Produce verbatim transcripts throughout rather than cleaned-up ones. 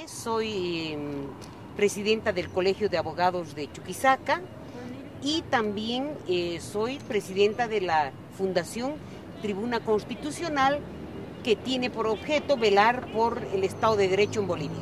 soy eh, presidenta del Colegio de Abogados de Chuquisaca y también eh, soy presidenta de la Fundación Tribuna Constitucional, que tiene por objeto velar por el Estado de Derecho en Bolivia.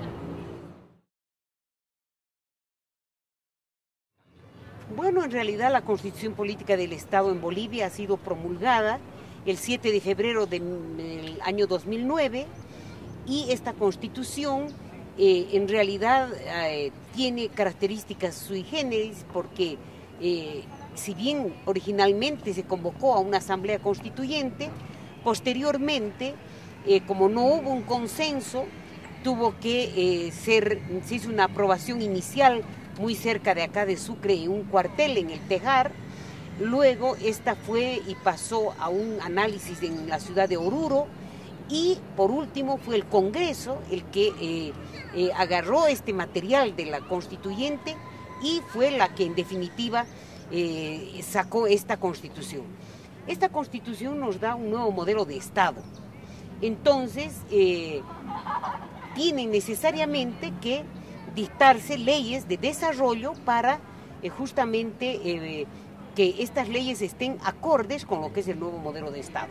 Bueno, en realidad la Constitución Política del Estado en Bolivia ha sido promulgada el siete de febrero del año dos mil nueve y esta Constitución eh, en realidad eh, tiene características sui generis porque eh, si bien originalmente se convocó a una asamblea constituyente, posteriormente, eh, como no hubo un consenso, tuvo que eh, ser, se hizo una aprobación inicial muy cerca de acá de Sucre, en un cuartel en el Tejar. Luego esta fue y pasó a un análisis en la ciudad de Oruro, y por último fue el Congreso el que eh, eh, agarró este material de la constituyente y fue la que en definitiva eh, sacó esta Constitución. Esta Constitución nos da un nuevo modelo de Estado. Entonces, eh, tienen necesariamente que dictarse leyes de desarrollo para eh, justamente eh, que estas leyes estén acordes con lo que es el nuevo modelo de Estado.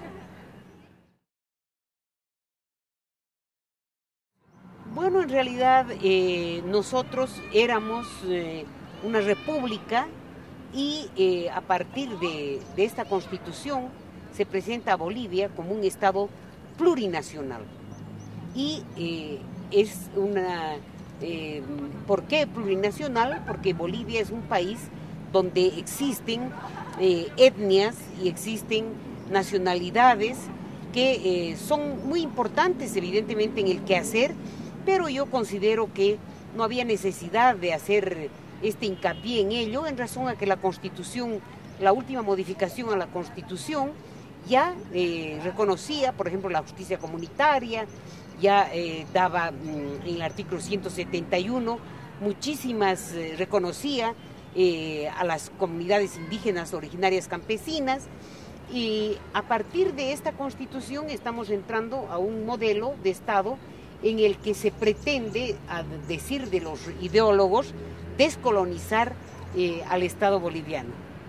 Bueno, en realidad eh, nosotros éramos eh, una república y eh, a partir de, de esta Constitución se presenta a Bolivia como un Estado plurinacional. Y eh, es una... Eh, ¿Por qué plurinacional? Porque Bolivia es un país donde existen eh, etnias y existen nacionalidades que eh, son muy importantes evidentemente en el quehacer, pero yo considero que no había necesidad de hacer este hincapié en ello, en razón a que la Constitución, la última modificación a la Constitución, ya eh, reconocía, por ejemplo, la justicia comunitaria, ya eh, daba mm, en el artículo ciento setenta y uno muchísimas, eh, reconocía eh, a las comunidades indígenas originarias campesinas, y a partir de esta Constitución estamos entrando a un modelo de Estado en el que se pretende, a decir de los ideólogos, descolonizar eh, al Estado boliviano.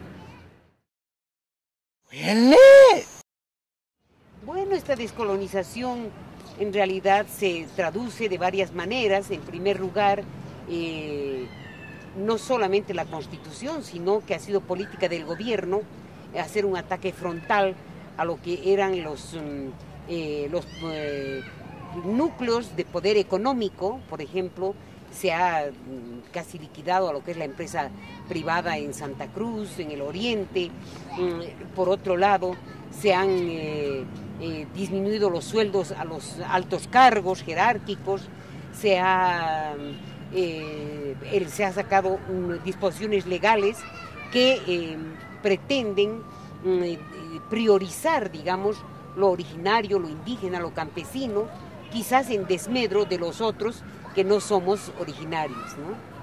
Bueno, esta descolonización en realidad se traduce de varias maneras. En primer lugar, eh, no solamente la Constitución, sino que ha sido política del gobierno hacer un ataque frontal a lo que eran los, eh, los eh, núcleos de poder económico. Por ejemplo, se ha casi liquidado a lo que es la empresa privada en Santa Cruz, en el oriente. Por otro lado, se han eh, eh, disminuido los sueldos a los altos cargos jerárquicos, se ha, eh, el, se ha sacado um, disposiciones legales que eh, pretenden eh, priorizar, digamos, lo originario, lo indígena, lo campesino, quizás en desmedro de los otros que no somos originarios, ¿no?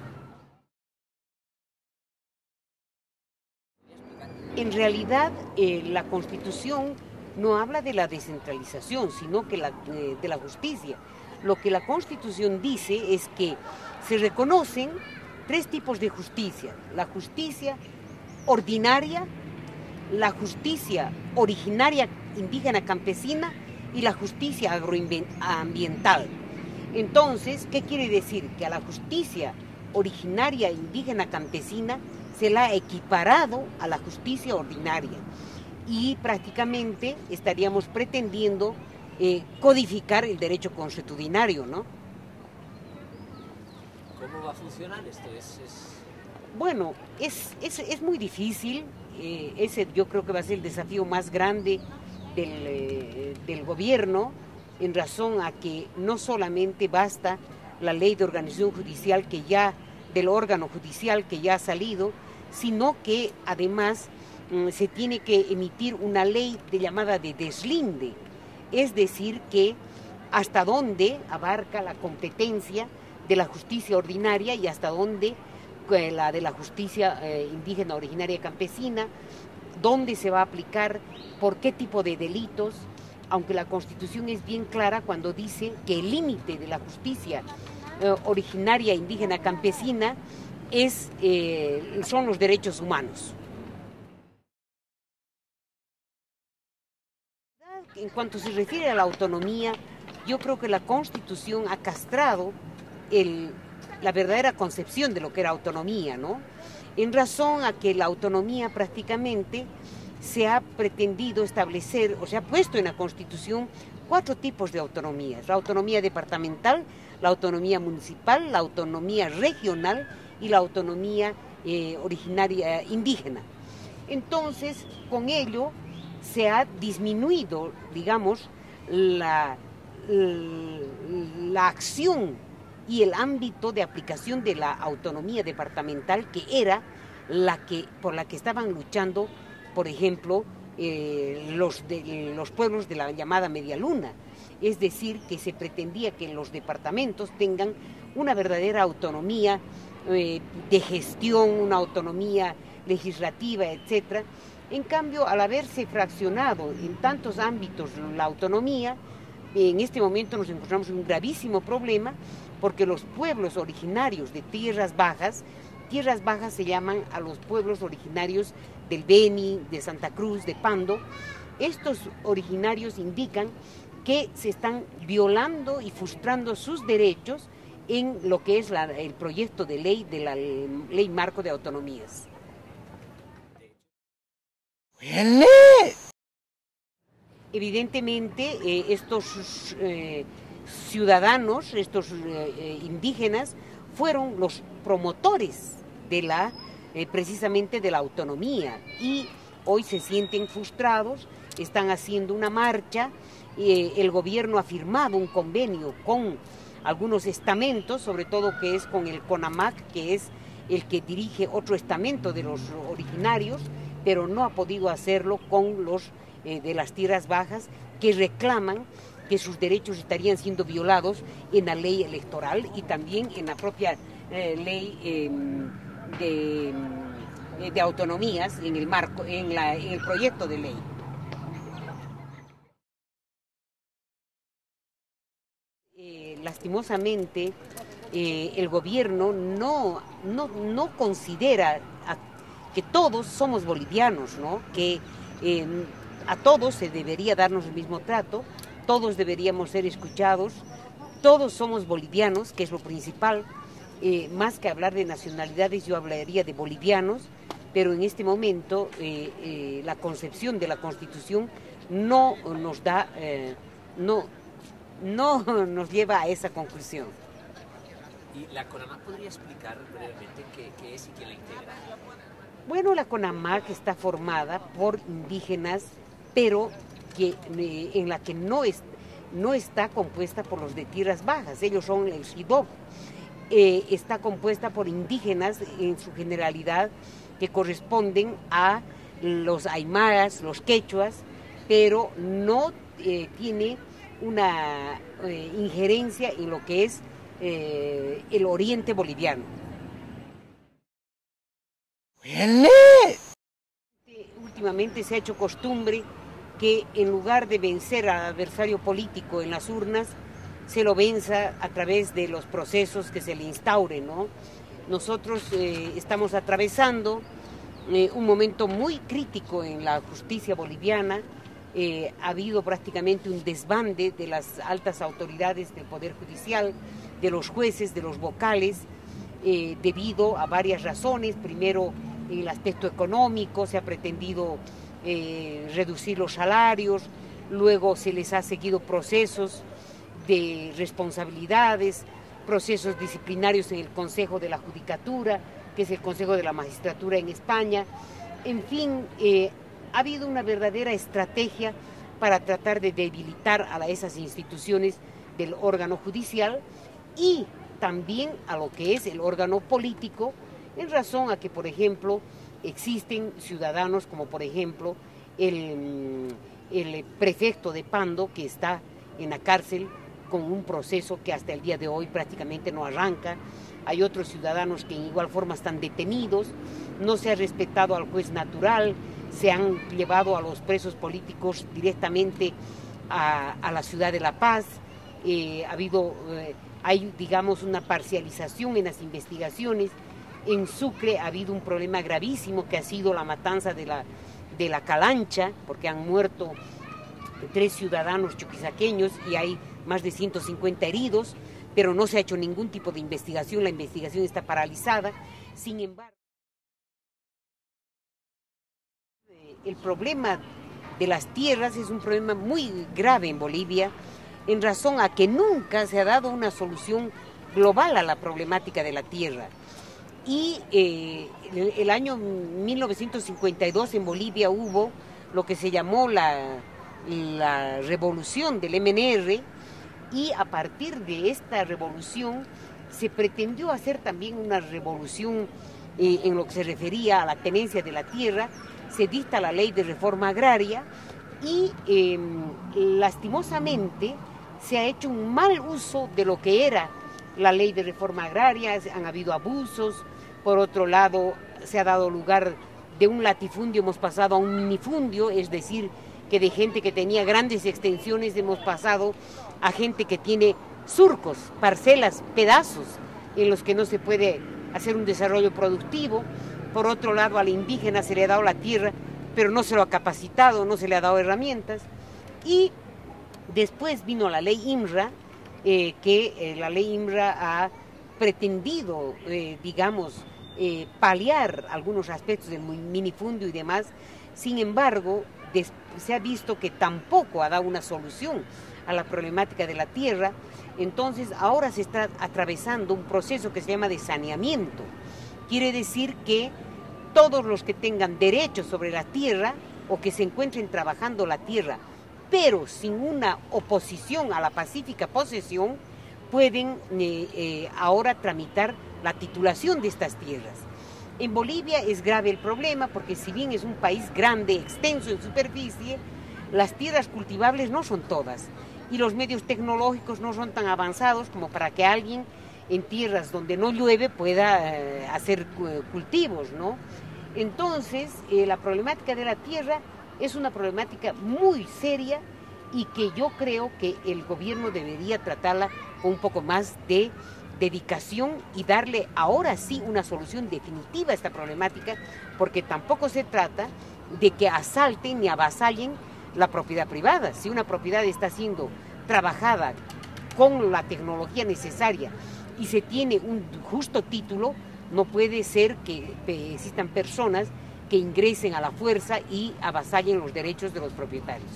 En realidad, eh, la Constitución no habla de la descentralización, sino que la, eh, de la justicia. Lo que la Constitución dice es que se reconocen tres tipos de justicia: la justicia ordinaria, la justicia originaria indígena campesina y la justicia agroambiental. Entonces, ¿qué quiere decir? Que a la justicia originaria indígena campesina se la ha equiparado a la justicia ordinaria, y prácticamente estaríamos pretendiendo eh, codificar el derecho consuetudinario, ¿no? ¿Cómo va a funcionar esto? Es, es... Bueno, es, es, es muy difícil. Eh, ese yo creo que va a ser el desafío más grande del, eh, del gobierno, en razón a que no solamente basta la ley de organización judicial que ya, del órgano judicial que ya ha salido, sino que además mm, se tiene que emitir una ley de llamada de deslinde, es decir, que hasta dónde abarca la competencia de la justicia ordinaria y hasta dónde eh, la de la justicia eh, indígena originaria campesina, dónde se va a aplicar, por qué tipo de delitos, aunque la Constitución es bien clara cuando dice que el límite de la justicia eh, originaria indígena campesina es, eh, son los derechos humanos. En cuanto se refiere a la autonomía, yo creo que la Constitución ha castrado el, la verdadera concepción de lo que era autonomía, ¿no? En razón a que la autonomía prácticamente se ha pretendido establecer, o se ha puesto en la Constitución cuatro tipos de autonomías: la autonomía departamental, la autonomía municipal, la autonomía regional y la autonomía eh, originaria indígena. Entonces, con ello se ha disminuido, digamos, la, la acción y el ámbito de aplicación de la autonomía departamental, que era la que, por la que estaban luchando, por ejemplo, eh, los, de, los pueblos de la llamada Media Luna. Es decir, que se pretendía que los departamentos tengan una verdadera autonomía eh, de gestión, una autonomía legislativa, etcétera. En cambio, al haberse fraccionado en tantos ámbitos la autonomía, en este momento nos encontramos en un gravísimo problema, porque los pueblos originarios de tierras bajas, tierras bajas se llaman a los pueblos originarios del Beni, de Santa Cruz, de Pando. Estos originarios indican que se están violando y frustrando sus derechos en lo que es la, el proyecto de ley de la Ley Marco de Autonomías. Evidentemente, eh, estos eh, ciudadanos, estos eh, indígenas, fueron los promotores de la, eh, precisamente de la autonomía, y hoy se sienten frustrados, están haciendo una marcha. Eh, el gobierno ha firmado un convenio con algunos estamentos, sobre todo que es con el CONAMAC, que es el que dirige otro estamento de los originarios, pero no ha podido hacerlo con los eh, de las tierras bajas, que reclaman que sus derechos estarían siendo violados en la ley electoral y también en la propia eh, ley eh, de, eh, de autonomías, en el marco, en, la, en el proyecto de ley. Eh, lastimosamente, eh, el gobierno no, no, no considera a, que todos somos bolivianos, ¿no? Que eh, a todos se debería darnos el mismo trato, todos deberíamos ser escuchados, todos somos bolivianos, que es lo principal. Eh, más que hablar de nacionalidades, yo hablaría de bolivianos, pero en este momento eh, eh, la concepción de la Constitución no nos da, eh, no, no nos lleva a esa conclusión. ¿Y la CONAMAC podría explicar brevemente qué, qué es y quién la integra? Bueno, la CONAMAC está formada por indígenas, pero que, eh, en la que no, es, no está compuesta por los de tierras bajas, ellos son el SIDOB. Eh, está compuesta por indígenas en su generalidad que corresponden a los aymaras, los quechuas, pero no eh, tiene una eh, injerencia en lo que es eh, el oriente boliviano. Últimamente se ha hecho costumbre que en lugar de vencer al adversario político en las urnas, se lo venza a través de los procesos que se le instauren, ¿no? Nosotros eh, estamos atravesando eh, un momento muy crítico en la justicia boliviana. Eh, ha habido prácticamente un desbande de las altas autoridades del Poder Judicial, de los jueces, de los vocales, eh, debido a varias razones. Primero, en el aspecto económico, se ha pretendido eh, reducir los salarios, luego se les ha seguido procesos de responsabilidades, procesos disciplinarios en el Consejo de la Judicatura, que es el Consejo de la Magistratura en España. En fin, eh, ha habido una verdadera estrategia para tratar de debilitar a esas instituciones del órgano judicial y también a lo que es el órgano político, en razón a que, por ejemplo, existen ciudadanos como, por ejemplo, el, el prefecto de Pando, que está en la cárcel con un proceso que hasta el día de hoy prácticamente no arranca. Hay otros ciudadanos que en igual forma están detenidos, no se ha respetado al juez natural, se han llevado a los presos políticos directamente a, a la ciudad de La Paz, eh, ha habido, eh, hay digamos una parcialización en las investigaciones. En Sucre ha habido un problema gravísimo que ha sido la matanza de la, de la Calancha, porque han muerto tres ciudadanos chuquisaqueños y hay más de ciento cincuenta heridos, pero no se ha hecho ningún tipo de investigación, la investigación está paralizada. Sin embargo, el problema de las tierras es un problema muy grave en Bolivia, en razón a que nunca se ha dado una solución global a la problemática de la tierra. Y eh, el, el año mil novecientos cincuenta y dos en Bolivia hubo lo que se llamó la, la revolución del M N R, y a partir de esta revolución se pretendió hacer también una revolución eh, en lo que se refería a la tenencia de la tierra. Se dicta la ley de reforma agraria y eh, lastimosamente se ha hecho un mal uso de lo que era la ley de reforma agraria, han habido abusos. Por otro lado, se ha dado lugar de un latifundio, hemos pasado a un minifundio, es decir, que de gente que tenía grandes extensiones hemos pasado a gente que tiene surcos, parcelas, pedazos en los que no se puede hacer un desarrollo productivo. Por otro lado, al indígena se le ha dado la tierra, pero no se lo ha capacitado, no se le ha dado herramientas. Y después vino la ley INRA, eh, que eh, la ley INRA ha pretendido, eh, digamos, eh, paliar algunos aspectos del minifundio y demás. Sin embargo, se ha visto que tampoco ha dado una solución a la problemática de la tierra. Entonces ahora se está atravesando un proceso que se llama de saneamiento. Quiere decir que todos los que tengan derechos sobre la tierra o que se encuentren trabajando la tierra, pero sin una oposición a la pacífica posesión, pueden eh, eh, ahora tramitar la titulación de estas tierras. En Bolivia es grave el problema porque si bien es un país grande, extenso en superficie, las tierras cultivables no son todas y los medios tecnológicos no son tan avanzados como para que alguien en tierras donde no llueve pueda eh, hacer cultivos, ¿no? Entonces, eh, la problemática de la tierra es una problemática muy seria y que yo creo que el gobierno debería tratarla con un poco más de dedicación y darle ahora sí una solución definitiva a esta problemática, porque tampoco se trata de que asalten ni avasallen la propiedad privada. Si una propiedad está siendo trabajada con la tecnología necesaria y se tiene un justo título, no puede ser que existan personas que ingresen a la fuerza y avasallen los derechos de los propietarios.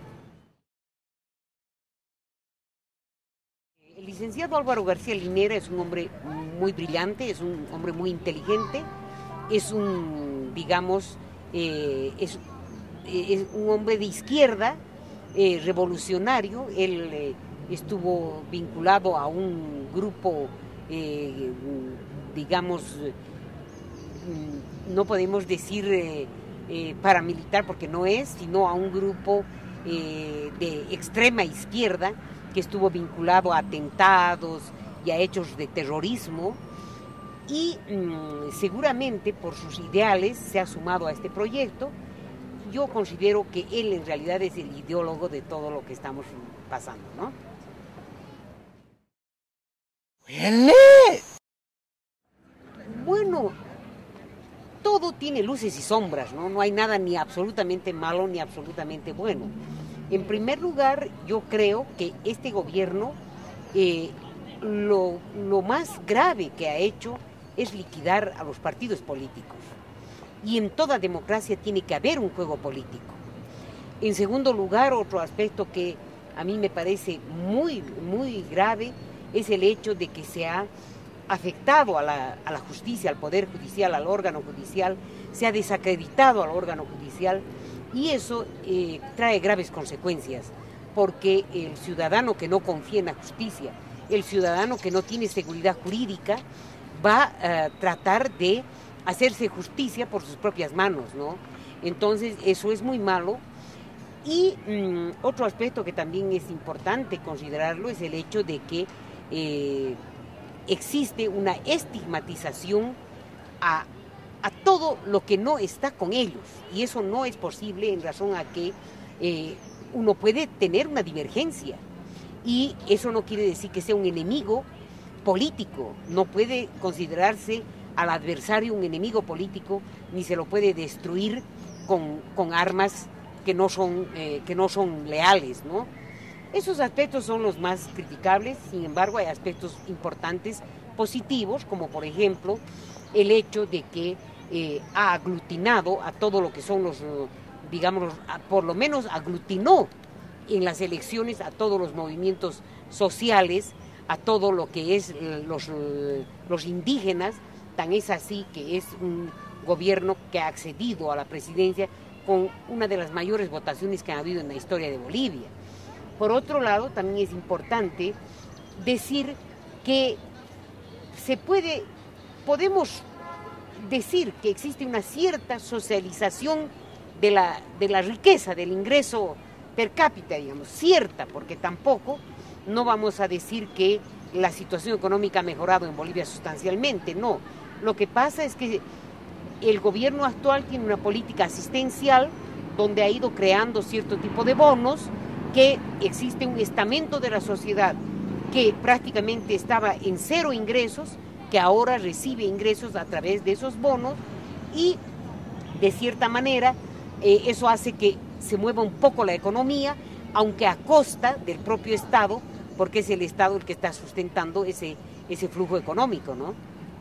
El licenciado Álvaro García Linera es un hombre muy brillante, es un hombre muy inteligente, es un, digamos, eh, es, es un hombre de izquierda, eh, revolucionario. Él eh, estuvo vinculado a un grupo, eh, digamos, no podemos decir eh, eh, paramilitar porque no es, sino a un grupo eh, de extrema izquierda que estuvo vinculado a atentados y a hechos de terrorismo y mmm, seguramente por sus ideales se ha sumado a este proyecto. Yo considero que él en realidad es el ideólogo de todo lo que estamos pasando, ¿no? Bueno, todo tiene luces y sombras, ¿no? No hay nada ni absolutamente malo ni absolutamente bueno. En primer lugar, yo creo que este gobierno, eh, lo, lo más grave que ha hecho es liquidar a los partidos políticos. Y en toda democracia tiene que haber un juego político. En segundo lugar, otro aspecto que a mí me parece muy, muy grave es el hecho de que se ha afectado a la, a la justicia, al poder judicial, al órgano judicial, se ha desacreditado al órgano judicial. Y eso eh, trae graves consecuencias, porque el ciudadano que no confía en la justicia, el ciudadano que no tiene seguridad jurídica, va a tratar de hacerse justicia por sus propias manos, ¿no? Entonces, eso es muy malo. Y mmm, otro aspecto que también es importante considerarlo es el hecho de que eh, existe una estigmatización a a todo lo que no está con ellos, y eso no es posible en razón a que eh, uno puede tener una divergencia y eso no quiere decir que sea un enemigo político, no puede considerarse al adversario un enemigo político, ni se lo puede destruir con, con armas que no son, eh, que no son leales, ¿no? Esos aspectos son los más criticables, sin embargo hay aspectos importantes, positivos, como por ejemplo el hecho de que eh, ha aglutinado a todo lo que son los, digamos, por lo menos aglutinó en las elecciones a todos los movimientos sociales, a todo lo que es los, los indígenas. Tan es así que es un gobierno que ha accedido a la presidencia con una de las mayores votaciones que ha habido en la historia de Bolivia. Por otro lado, también es importante decir que se puede, podemos decir que existe una cierta socialización de la, de la riqueza, del ingreso per cápita, digamos, cierta, porque tampoco no vamos a decir que la situación económica ha mejorado en Bolivia sustancialmente, no. Lo que pasa es que el gobierno actual tiene una política asistencial donde ha ido creando cierto tipo de bonos, que existe un estamento de la sociedad que prácticamente estaba en cero ingresos, que ahora recibe ingresos a través de esos bonos y de cierta manera eh, eso hace que se mueva un poco la economía, aunque a costa del propio Estado, porque es el Estado el que está sustentando ese, ese flujo económico, ¿no?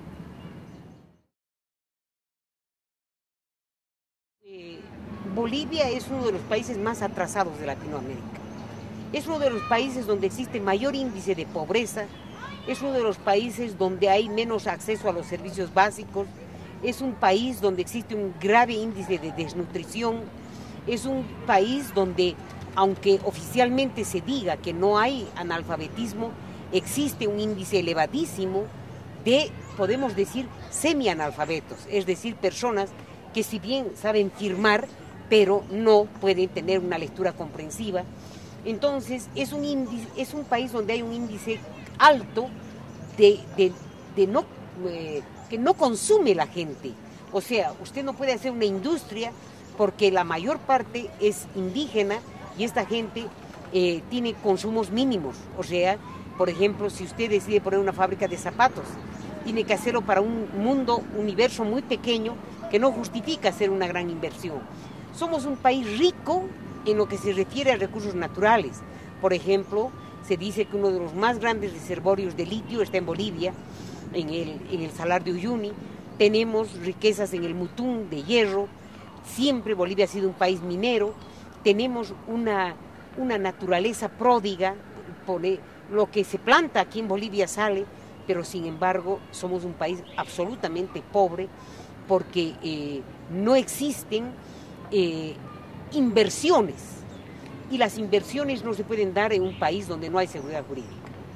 Eh, Bolivia es uno de los países más atrasados de Latinoamérica. Es uno de los países donde existe mayor índice de pobreza, es uno de los países donde hay menos acceso a los servicios básicos, es un país donde existe un grave índice de desnutrición, es un país donde, aunque oficialmente se diga que no hay analfabetismo, existe un índice elevadísimo de, podemos decir, semianalfabetos, es decir, personas que si bien saben firmar, pero no pueden tener una lectura comprensiva. Entonces, es un, índice, es un país donde hay un índice alto de, de, de no, eh, que no consume la gente. O sea, usted no puede hacer una industria porque la mayor parte es indígena y esta gente eh, tiene consumos mínimos. O sea, por ejemplo, si usted decide poner una fábrica de zapatos, tiene que hacerlo para un mundo, universo muy pequeño que no justifica hacer una gran inversión. Somos un país rico en lo que se refiere a recursos naturales. Por ejemplo, se dice que uno de los más grandes reservorios de litio está en Bolivia, en el, en el Salar de Uyuni. Tenemos riquezas en el Mutún de hierro. Siempre Bolivia ha sido un país minero. Tenemos una, una naturaleza pródiga. Pone, lo que se planta aquí en Bolivia sale, pero sin embargo somos un país absolutamente pobre porque eh, no existen eh, inversiones, y las inversiones no se pueden dar en un país donde no hay seguridad jurídica.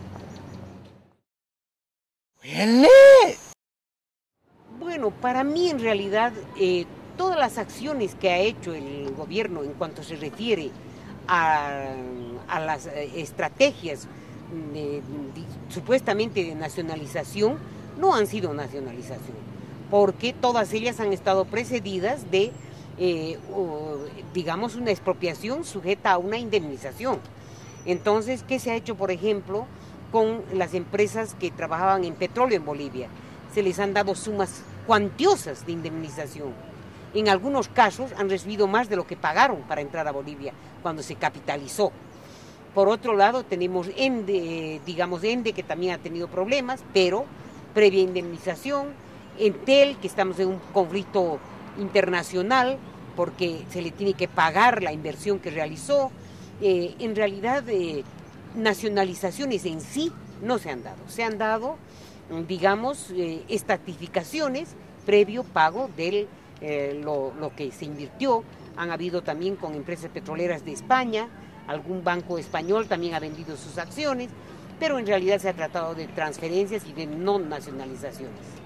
Bueno, para mí en realidad eh, todas las acciones que ha hecho el gobierno en cuanto se refiere a, a las estrategias de, de, supuestamente de nacionalización no han sido nacionalización, porque todas ellas han estado precedidas de Eh, o, digamos, una expropiación sujeta a una indemnización. Entonces, ¿qué se ha hecho, por ejemplo, con las empresas que trabajaban en petróleo en Bolivia? Se les han dado sumas cuantiosas de indemnización. En algunos casos han recibido más de lo que pagaron para entrar a Bolivia cuando se capitalizó. Por otro lado, tenemos Ende, digamos Ende, que también ha tenido problemas, pero previa indemnización. Entel, que estamos en un conflicto internacional porque se le tiene que pagar la inversión que realizó. Eh, en realidad eh, nacionalizaciones en sí no se han dado, se han dado digamos eh, estatificaciones previo pago de eh, lo, lo que se invirtió. Han habido también con empresas petroleras de España, algún banco español también ha vendido sus acciones, pero en realidad se ha tratado de transferencias y de no nacionalizaciones.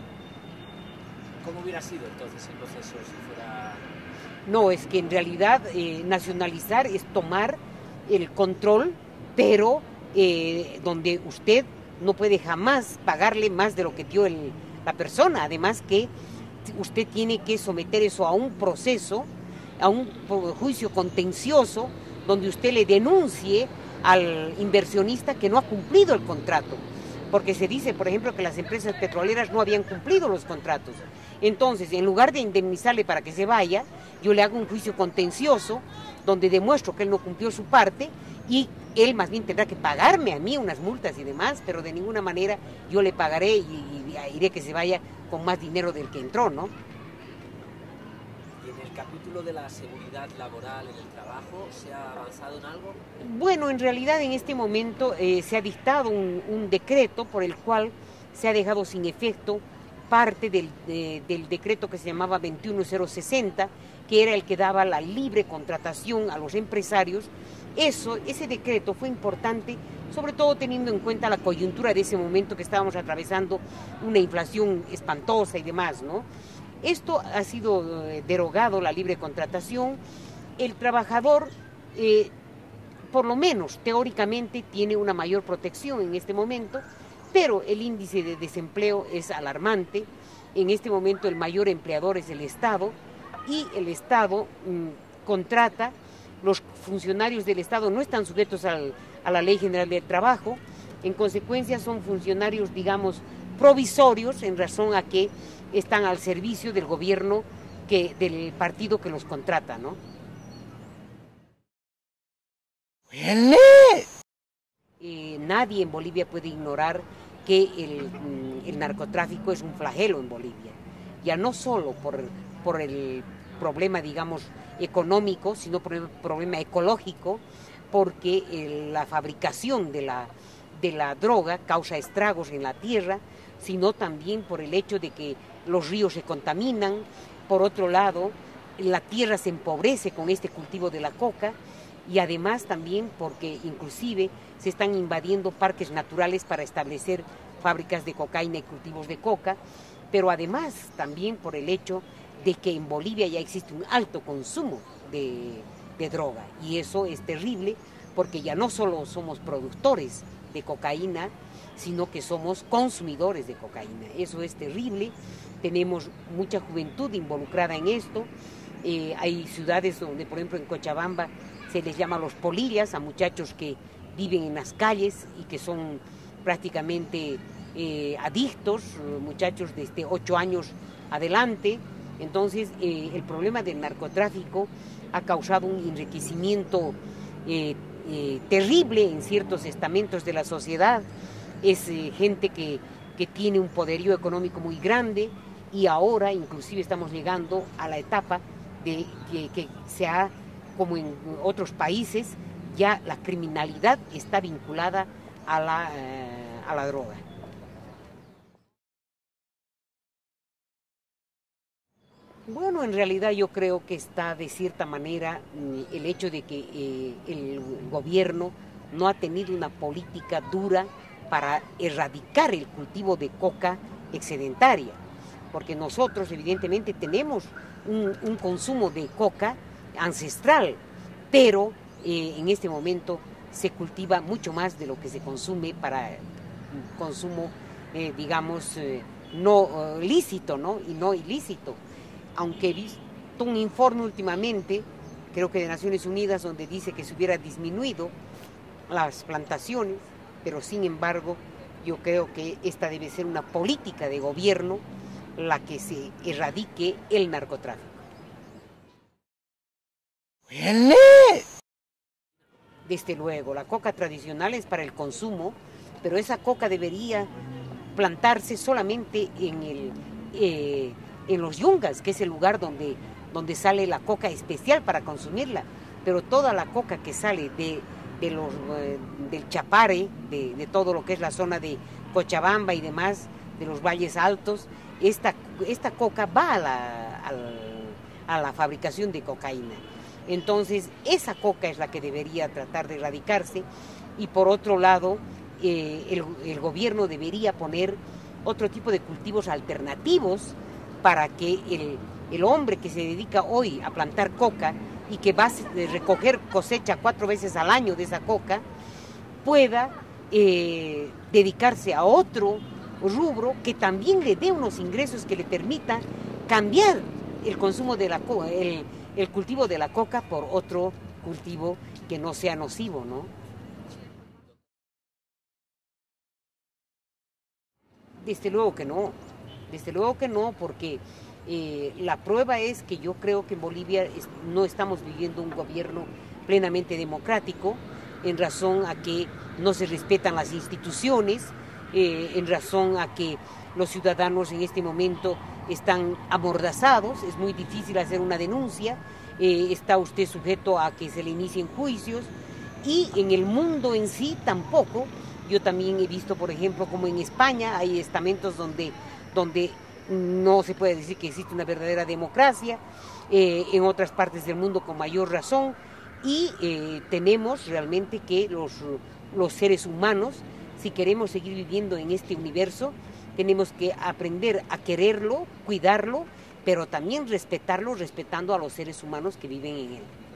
¿Cómo hubiera sido entonces el proceso si fuera...? No, es que en realidad eh, nacionalizar es tomar el control, pero eh, donde usted no puede jamás pagarle más de lo que dio el, la persona. Además que usted tiene que someter eso a un proceso, a un juicio contencioso, donde usted le denuncie al inversionista que no ha cumplido el contrato, porque se dice, por ejemplo, que las empresas petroleras no habían cumplido los contratos. Entonces, en lugar de indemnizarle para que se vaya, yo le hago un juicio contencioso donde demuestro que él no cumplió su parte y él más bien tendrá que pagarme a mí unas multas y demás, pero de ninguna manera yo le pagaré y, y iré que se vaya con más dinero del que entró, ¿no? ¿Y en el capítulo de la seguridad laboral en el trabajo se ha avanzado en algo? Bueno, en realidad en este momento eh, se ha dictado un, un decreto por el cual se ha dejado sin efecto parte del, de, del decreto que se llamaba veintiuno mil sesenta, que era el que daba la libre contratación a los empresarios. Eso, ese decreto fue importante, sobre todo teniendo en cuenta la coyuntura de ese momento que estábamos atravesando una inflación espantosa y demás, ¿no? Esto ha sido eh, derogado, la libre contratación. El trabajador, eh, por lo menos teóricamente, tiene una mayor protección en este momento, pero el índice de desempleo es alarmante. En este momento el mayor empleador es el Estado y el Estado mmm, contrata, los funcionarios del Estado no están sujetos al, a la Ley General del Trabajo, en consecuencia son funcionarios, digamos, provisorios en razón a que están al servicio del gobierno, que, del partido que los contrata, ¿no? Eh, nadie en Bolivia puede ignorar que el, el narcotráfico es un flagelo en Bolivia, ya no solo por, por el problema, digamos, económico, sino por el problema ecológico, porque el, la fabricación de la, de la droga causa estragos en la tierra, sino también por el hecho de que los ríos se contaminan. Por otro lado, la tierra se empobrece con este cultivo de la coca, y además también porque inclusive se están invadiendo parques naturales para establecer fábricas de cocaína y cultivos de coca, pero además también por el hecho de que en Bolivia ya existe un alto consumo de, de droga, y eso es terrible porque ya no solo somos productores de cocaína, sino que somos consumidores de cocaína. Eso es terrible, tenemos mucha juventud involucrada en esto. Eh, hay ciudades donde, por ejemplo, en Cochabamba se les llama los polillas a muchachos que viven en las calles y que son prácticamente eh, adictos, muchachos desde ocho años adelante. Entonces, eh, el problema del narcotráfico ha causado un enriquecimiento eh, eh, terrible en ciertos estamentos de la sociedad. Es eh, gente que, que tiene un poderío económico muy grande, y ahora inclusive estamos llegando a la etapa de que, que se ha, como en otros países, ya la criminalidad está vinculada a la, eh, a la droga. Bueno, en realidad yo creo que está de cierta manera el hecho de que eh, el gobierno no ha tenido una política dura para erradicar el cultivo de coca excedentaria, porque nosotros evidentemente tenemos un, un consumo de coca ancestral, pero eh, en este momento se cultiva mucho más de lo que se consume para consumo, eh, digamos, eh, no uh, lícito, ¿no? Y no ilícito. Aunque he visto un informe últimamente, creo que de Naciones Unidas, donde dice que se hubiera disminuido las plantaciones, pero sin embargo yo creo que esta debe ser una política de gobierno la que se erradique el narcotráfico. Desde luego, la coca tradicional es para el consumo, pero esa coca debería plantarse solamente en, el, eh, en los yungas, que es el lugar donde, donde sale la coca especial para consumirla, pero toda la coca que sale de, de los, eh, del Chapare, de, de todo lo que es la zona de Cochabamba y demás, de los valles altos, esta, esta coca va a la, a, la, a la fabricación de cocaína. Entonces, esa coca es la que debería tratar de erradicarse, y por otro lado, eh, el, el gobierno debería poner otro tipo de cultivos alternativos para que el, el hombre que se dedica hoy a plantar coca y que va a recoger cosecha cuatro veces al año de esa coca, pueda eh, dedicarse a otro rubro que también le dé unos ingresos que le permitan cambiar el consumo de la coca, el, el cultivo de la coca por otro cultivo que no sea nocivo, ¿no? Desde luego que no, desde luego que no, porque eh, la prueba es que yo creo que en Bolivia es, no estamos viviendo un gobierno plenamente democrático, en razón a que no se respetan las instituciones, eh, en razón a que los ciudadanos en este momento están amordazados, es muy difícil hacer una denuncia, eh, está usted sujeto a que se le inicien juicios, y en el mundo en sí tampoco. Yo también he visto, por ejemplo, como en España hay estamentos donde, donde no se puede decir que existe una verdadera democracia, eh, en otras partes del mundo con mayor razón, y eh, tenemos realmente que los, los seres humanos, si queremos seguir viviendo en este universo, tenemos que aprender a quererlo, cuidarlo, pero también respetarlo, respetando a los seres humanos que viven en él.